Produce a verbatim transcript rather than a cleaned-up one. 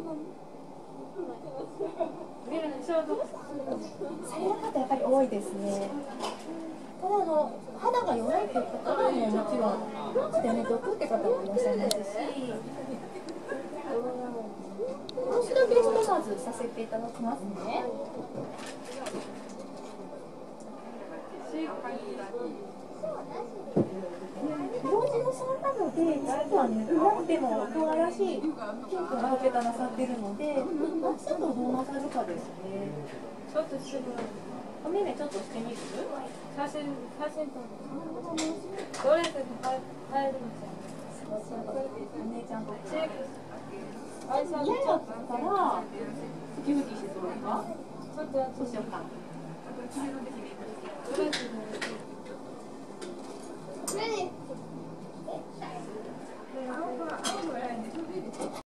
される方やっぱり多いですね。ただあの肌が弱いっていう方はもうもちろんして寝ておくって方もいらっしゃいますし、もう一度ベースとまずさせていただきますね。同時のさんなので、ちょっとはね、なくても可愛らしいピンクの青ペタなさってるので、あちょっとどうなさるかですね。 ちょっとしてもらう。 お目目ちょっとしてみる？ 写真、写真撮る。ドレスに入るのじゃん。 お姉ちゃんとチェック。 嫌だったら、ふきふきしてそうですか？ ちょっとやってそうしようか。 ドレスで。 これね